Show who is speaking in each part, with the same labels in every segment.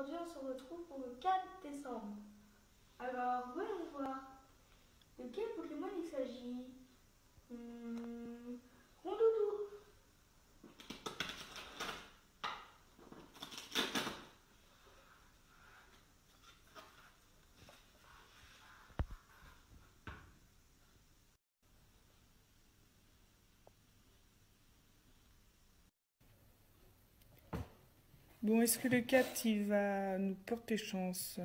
Speaker 1: aujourd'hui on se retrouve pour le 4 décembre. Alors voyons voir de quel Pokémon il s'agit. Rondoudou.
Speaker 2: Bon, est-ce que le 4 il va nous porter chance?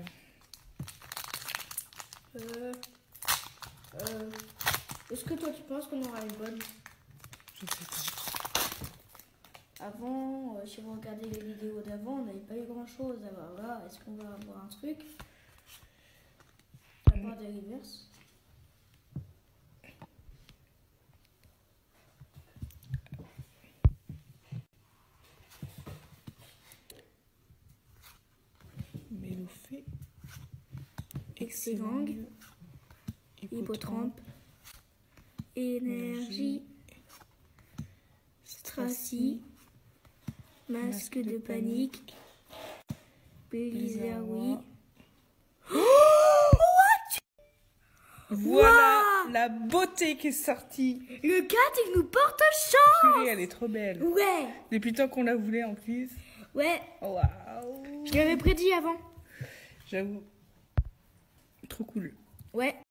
Speaker 1: Est-ce que toi tu penses qu'on aura une bonne?
Speaker 2: Je sais pas.
Speaker 1: Avant, si vous regardez les vidéos d'avant, on n'avait pas eu grand chose. Alors là, est-ce qu'on va avoir un truc? À part des reverses.
Speaker 2: Méloufé.
Speaker 1: Excellent. Hippotrampe. Énergie. Stracy. Masque de panique. Blizzard.
Speaker 2: Voilà la beauté qui est sortie.
Speaker 1: Le 4, il nous porte chance.
Speaker 2: Purée, elle est trop belle.
Speaker 1: Ouais.
Speaker 2: Depuis le temps qu'on la voulait en plus.
Speaker 1: Ouais.
Speaker 2: Waouh.
Speaker 1: Je l'avais prédit avant.
Speaker 2: J'avoue. Trop cool.
Speaker 1: Ouais.